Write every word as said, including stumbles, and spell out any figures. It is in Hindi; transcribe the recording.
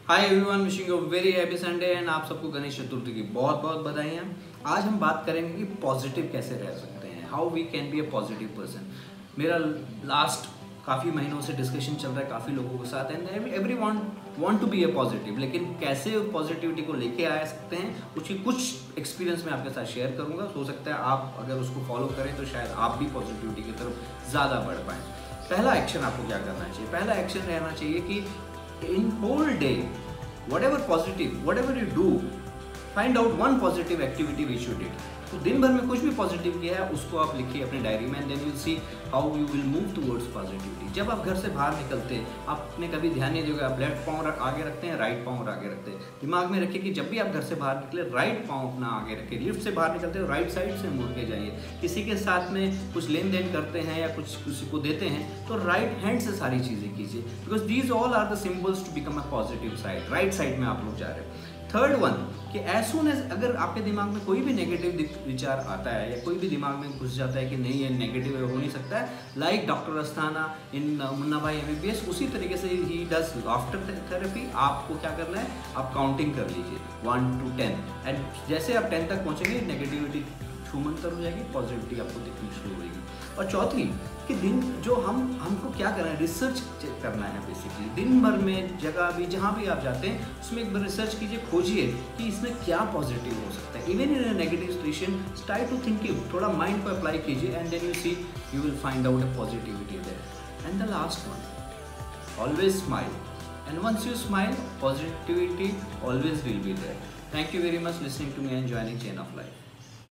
Hi everyone, wishing you very happy Sunday and आप सबको गणेश चतुर्थी की बहुत बहुत बधाइयाँ। आज हम बात करेंगे कि पॉजिटिव कैसे रह सकते हैं, how we can be a positive person. मेरा लास्ट काफ़ी महीनों से डिस्कशन चल रहा है काफ़ी लोगों के साथ and every one want to be a positive, लेकिन कैसे पॉजिटिविटी को लेके आ सकते हैं उसकी कुछ एक्सपीरियंस मैं आपके साथ शेयर करूँगा। हो सकता है आप अगर उसको फॉलो करें तो शायद आप भी पॉजिटिविटी की तरफ ज़्यादा बढ़ पाएँ। पहला एक्शन आपको क्या करना चाहिए? पहला एक्शन रहना चाहिए कि in whole day whatever positive whatever you do, find out one positive activity which you did। तो दिन भर में कुछ भी पॉजिटिव किया है उसको आप लिखिए अपने डायरी में, then you see how you will move towards positivity. जब आप घर से बाहर निकलते हैं आपने कभी ध्यान नहीं दिया, आप लेफ्ट पाँव आगे रखते हैं, राइट पाँव आगे रखते हैं। दिमाग में रखिए कि जब भी आप घर से बाहर निकले राइट पाँव अपना आगे रखिए। लिफ्ट से बाहर निकलते हो राइट साइड से मुड़ के जाइए। किसी के साथ में कुछ लेन देन करते हैं या कुछ किसी को देते हैं तो राइट हैंड से सारी चीज़ें कीजिए, because these all are the symbols to become a positive side. Right side में आप लोग जा रहे हो। थर्ड वन कि एज सुन एज अगर आपके दिमाग में कोई भी नेगेटिव विचार आता है या कोई भी दिमाग में घुस जाता है कि नहीं ये नेगेटिव हो नहीं सकता है, like doctor Asthana in Munna Bhai MBBS, उसी तरीके से ही डज लाफ्टर थेरेपी। आपको क्या करना है, आप काउंटिंग कर लीजिए वन टू टेन एंड जैसे आप टेन तक पहुँचेंगे नेगेटिविटी छूमंतर हो जाएगी, पॉजिटिविटी आपको दिखनी शुरू होगी। और चौथी कि दिन जो हम हमको क्या करना है, रिसर्च करना है बेसिकली। दिन भर में जगह भी जहाँ भी आप जाते हैं उसमें एक बार रिसर्च कीजिए, खोजिए कि इसमें क्या पॉजिटिव हो सकता है। Even in a negative situation try to thinking, थोड़ा माइंड को अप्लाई कीजिए and then you see you will find out a positivity there. And the last one, always smile and once you smile positivity always will be there. Thank you very much listening to me and joining chain of life.